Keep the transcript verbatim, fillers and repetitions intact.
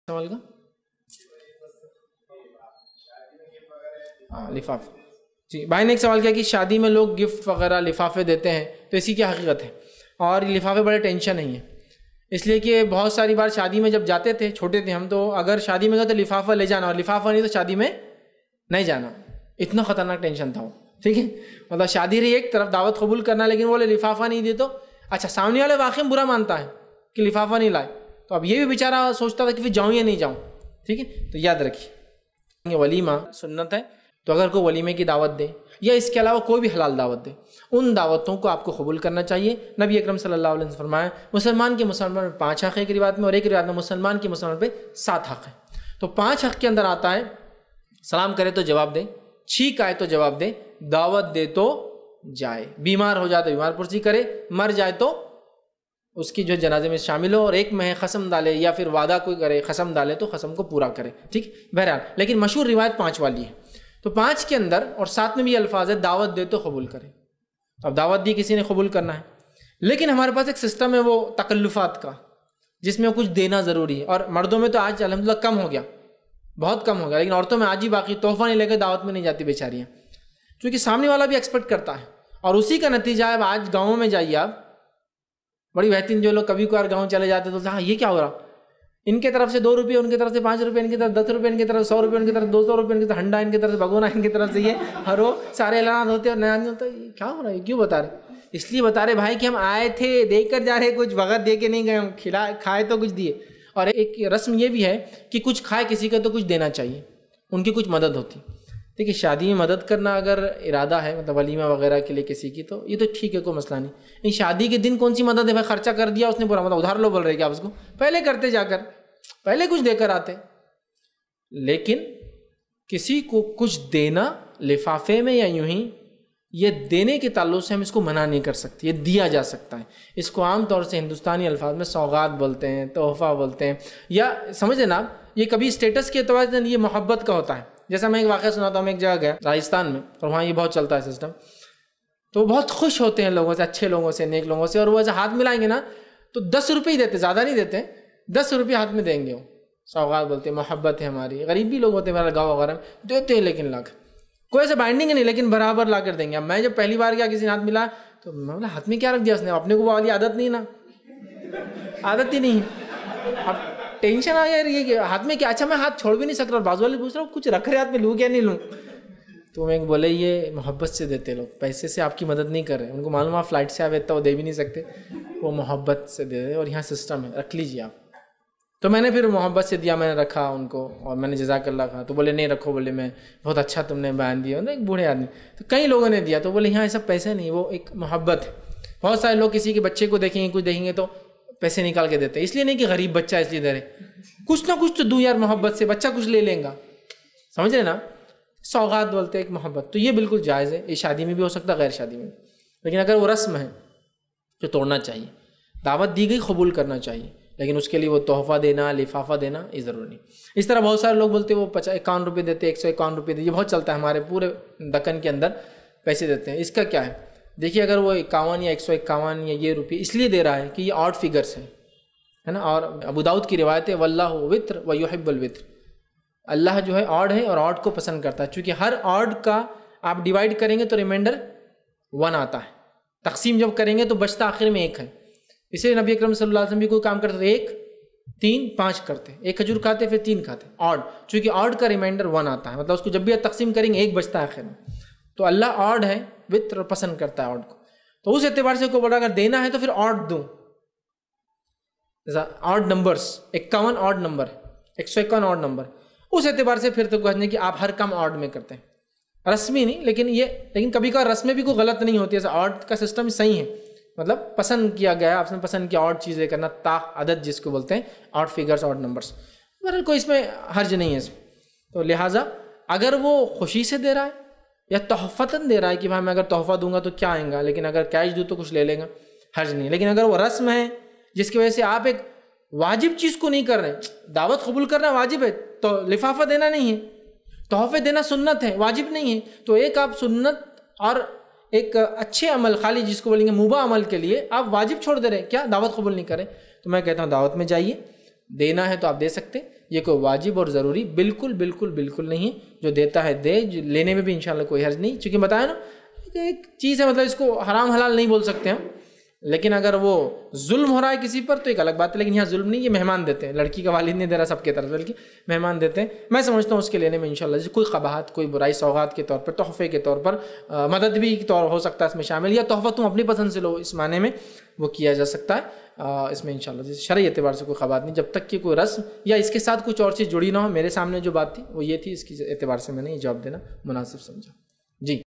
سوال کا ہاں لفافے. جی بھائی نے ایک سوال کیا کہ شادی میں لوگ گفٹ وغیرہ لفافے دیتے ہیں تو اسی کی حقیقت ہے. اور لفافے بڑے ٹینشن نہیں ہے، اس لیے کہ بہت ساری بار شادی میں جب جاتے تھے چھوٹے تھے ہم، تو اگر شادی میں گئے تو لفافہ لے جانا، اور لفافہ نہیں تو شادی میں نہیں جانا. اتنا خطرناک ٹینشن تھا وہ. ٹھیک ہے، مطلب شادی رہی ایک طرف، دعوت قبول کرنا، لیکن بولے لفافہ نہیں دے تو اچھا سامنے والے واقعی میں برا مانتا ہے کہ لفافہ نہیں لائے، تو اب یہ بھی بیچارہ سوچتا تھا کہ پھر جاؤں یا نہیں جاؤں. ٹھیک ہے، تو یاد رکھیے ولیمہ سنت ہے، تو اگر کوئی ولیمے کی دعوت دے یا اس کے علاوہ کوئی بھی حلال دعوت دے، ان دعوتوں کو آپ کو قبول کرنا چاہیے. نبی اکرم صلی اللہ علیہ وسلم فرمایا مسلمان کے مسلمان پہ پانچ حق ہے ایک روایت میں، اور ایک روایت میں مسلمان کے مسلمان پہ سات حق ہے. تو پانچ حق کے اندر آتا ہے سلام کرے تو جواب دے، چھینک آئے تو جواب دے، دعوت دے تو جائے، بیمار ہو جائے تو بیمار پرسی کرے، مر جائے تو اس کی جو جنازے میں شامل ہو، اور ایک میں قسم ڈالے یا پھر وعدہ کوئی کرے قسم ڈالے تو قسم کو پورا کرے. ٹھیک، بہرحال لیکن مشہور روایت پانچ والی ہے. تو پانچ کے اندر اور ساتھ میں بھی الفاظ ہے دعوت دے تو قبول کرے. اب دعوت دی کسی نے قبول کرنا ہے، لیکن ہمارے پاس ایک سسٹم ہے وہ تکلفات کا، جس میں کچھ دینا ضروری ہے. اور مردوں میں تو آج الحمدللہ کم ہو گیا، بہت کم ہو گیا، لیکن عورتوں میں آج ہی باقی تحفہ نہیں لے کے دعوت میں نہیں جاتی بیچاریاں، کیونکہ سامنے والا بھی ایکسپیکٹ کرتا ہے. اور اسی کا نتیجہ ہے آج گاؤں میں جائیے آپ، بڑی بہترین جو لوگ کبھی کبھار گاؤں چلے جاتے تو ہاں یہ کیا ہو رہا، ان کی طرف سے دو روپئے، ان کی طرف سے پانچ روپئے، ان کی طرف دس روپئے، ان کی طرف سو روپئے، ان کی طرف دو سو روپئے، ان کی طرف ہنڈا، ان کی طرف سے بگونا، ان کی طرف سے یہ ہر وہ سارے اعلانات ہوتے ہیں اور نیا نہیں ہوتا. یہ کیا ہو رہا ہے، کیوں بتا رہے؟ اس لیے بتا رہے بھائی کہ ہم آئے تھے دے کر جا رہے، کچھ بغیر دے کے نہیں گئے، ہم کھلا کھائے تو کچھ دیے. اور ایک رسم یہ بھی ہے کہ کچھ کھائے کسی کا تو کچھ دینا چاہیے، ان کی کچھ مدد ہوتی. دیکھیے شادی میں مدد کرنا اگر ارادہ ہے مطلب ولیمہ وغیرہ کے لیے کسی کی، تو یہ تو ٹھیک ہے، کوئی مسئلہ نہیں. ان شادی کے دن کون سی مدد ہے بھائی، خرچہ کر دیا اس نے پورا، مطلب ادھار لو بول رہے کہ آپ اس کو پہلے کرتے، جا کر پہلے کچھ دے کر آتے. لیکن کسی کو کچھ دینا لفافے میں یا یوں ہی، یہ دینے کے تعلق سے ہم اس کو منع نہیں کر سکتے، یہ دیا جا سکتا ہے. اس کو عام طور سے ہندوستانی الفاظ میں سوغات بولتے ہیں، تحفہ بولتے ہیں، یا سمجھ لینا یہ کبھی اسٹیٹس کے اعتبار سے یہ محبت کا ہوتا ہے. جیسا میں ایک واقعہ سناتا ہوں، میں ایک جگہ گیا راجستھان میں، اور وہاں یہ بہت چلتا ہے سسٹم. تو بہت خوش ہوتے ہیں لوگوں سے، اچھے لوگوں سے، نیک لوگوں سے، اور وہ ایسے ہاتھ ملائیں گے نا تو دس روپئے ہی دیتے، زیادہ نہیں دیتے، دس روپئے ہاتھ میں دیں گے. وہ سوغات بولتے ہیں، محبت ہے ہماری. غریب بھی لوگ ہوتے ہیں میرا گاؤں وغیرہ میں دیتے ہیں، لیکن لاکھ کوئی ایسے بائنڈنگ نہیں، لیکن برابر لا کر دیں گے. اب میں جب پہلی بار گیا کسی نے ہاتھ ملا تو میں بولا ہاتھ میں کیا رکھ دیا اس نے، اپنے کو وہ والی عادت نہیں نا، عادت ہی نہیں. اب ٹینشن آ گیا یہ کہ ہاتھ میں کیا، اچھا میں ہاتھ چھوڑ بھی نہیں سک رہا، اور بازو والے پوچھ رہا ہوں کچھ رکھ رہے ہاتھ میں، لوں کیا نہیں لوں. تو میں بولے یہ محبت سے دیتے لوگ، پیسے سے آپ کی مدد نہیں کر رہے. ان کو معلوم آپ فلائٹ سے آئے تو وہ دے بھی نہیں سکتے، وہ محبت سے دے رہے، اور یہاں سسٹم ہے رکھ لیجیے آپ. تو میں نے پھر محبت سے دیا، میں نے رکھا ان کو، اور میں نے جزاک اللہ کہا. تو بولے نہیں رکھو، بولے میں بہت اچھا تم نے بیان دیا. ایک بوڑھے آدمی، تو کئی لوگوں نے دیا، تو بولے یہاں ایسا پیسے نہیں، وہ ایک محبت ہے. بہت سارے لوگ کسی کے بچے کو دیکھیں گے، کچھ دیکھیں گے تو پیسے نکال کے دیتے ہیں، اس لیے نہیں کہ غریب بچہ اس لیے دے رہے، کچھ نہ کچھ تو دوں یار محبت سے، بچہ کچھ لے لیں گا، سمجھ رہے نا. سوغات بولتے ہیں ایک محبت، تو یہ بالکل جائز ہے. یہ شادی میں بھی ہو سکتا ہے، غیر شادی میں. لیکن اگر وہ رسم ہے تو توڑنا چاہیے. دعوت دی گئی قبول کرنا چاہیے، لیکن اس کے لیے وہ تحفہ دینا، لفافہ دینا یہ ضروری نہیں. اس طرح بہت سارے لوگ بولتے ہیں وہ پچاس اکاون روپئے دیتے، ایک سو اکاون روپئے دیتے، یہ بہت چلتا ہے ہمارے پورے دکن کے اندر، پیسے دیتے ہیں. اس کا کیا ہے؟ دیکھیے اگر وہ اکاون یا ایک سو اکاون یا یہ روپئے اس لیے دے رہا ہے کہ یہ آڈ فگرس ہے ہے نا. اور ابو داؤد کی روایت ہے واللہ وتر ویحب الوتر، اللہ جو ہے آڈ ہے اور آڈ کو پسند کرتا ہے. چونکہ ہر آڈ کا آپ ڈیوائڈ کریں گے تو ریمائنڈر ون آتا ہے، تقسیم جب کریں گے تو بچتا آخر میں ایک ہے. اس لیے نبی اکرم صلی اللہ علیہ وسلم بھی کوئی کام کرتے تھے ایک تین پانچ کرتے، ایک کھجور کھاتے پھر تین کھاتے، آڈ. چونکہ آڈ کا ریمائنڈر ون آتا ہے، مطلب اس کو جب بھی آپ تقسیم کریں گے ایک بچتا ہے آخر میں. تو اللہ آڈ ہے، وتر پسند کرتا ہے آڈ کو. تو اس اعتبار سے کوئی بڑا اگر دینا ہے تو پھر آڈ دوں، آڈ نمبرس، اکاون آڈ نمبر، ایک سو اکاون آڈ نمبر. اس اعتبار سے پھر تو کہتے ہیں کہ آپ ہر کام آڈ میں کرتے ہیں، رسمی نہیں. لیکن یہ لیکن کبھی کبھار رسمیں بھی کوئی غلط نہیں ہوتی ہے، آڈ کا سسٹم صحیح ہے، مطلب پسند کیا گیا، آپ نے پسند کیا آڈ چیزیں کرنا، تا عدد جس کو بولتے ہیں، آڈ فگرس، آڈ نمبرس. بہرحال کوئی اس میں حرج نہیں ہے. تو لہٰذا اگر وہ خوشی سے دے رہا ہے یا تحفتاً دے رہا ہے کہ بھائی میں اگر تحفہ دوں گا تو کیا آئیں گا، لیکن اگر کیش دوں تو کچھ لے لے گا، حرج نہیں. لیکن اگر وہ رسم ہے جس کی وجہ سے آپ ایک واجب چیز کو نہیں کر رہے، دعوت قبول کرنا واجب ہے تو لفافہ دینا نہیں ہے، تحفے دینا سنت ہے، واجب نہیں ہے. تو ایک آپ سنت اور ایک اچھے عمل، خالی جس کو بولیں گے مباح عمل کے لیے آپ واجب چھوڑ دے رہے، کیا دعوت قبول نہیں کریں. تو میں کہتا ہوں دعوت میں جائیے، دینا ہے تو آپ دے سکتے، یہ کوئی واجب اور ضروری بالکل بالکل بالکل نہیں ہے. جو دیتا ہے دے, جو لینے میں بھی انشاءاللہ کوئی حرج نہیں, چونکہ بتایا نا کہ ایک چیز ہے, مطلب اس کو حرام حلال نہیں بول سکتے ہم, لیکن اگر وہ ظلم ہو رہا ہے کسی پر تو ایک الگ بات ہے. لیکن یہاں ظلم نہیں, یہ مہمان دیتے ہیں, لڑکی کا والد نہیں دے رہا سب کے طرف, بلکہ مہمان دیتے ہیں. میں سمجھتا ہوں اس کے لینے میں انشاءاللہ کوئی قباحت, کوئی برائی, سوغات کے طور پر, تحفے کے طور پر, مدد بھی طور ہو سکتا ہے اس میں شامل, یا تحفہ تم اپنی پسند سے لو, اس معنی میں وہ کیا جا سکتا ہے. اس میں انشاءاللہ شرعی اعتبار سے کوئی قباحت نہیں, جب تک کہ کوئی رسم یا اس کے ساتھ کچھ اور چیز جڑی نہ ہو. میرے سامنے جو بات تھی وہ یہ تھی, اس کی اعتبار سے میں نے یہ جواب دینا مناسب سمجھا. جی.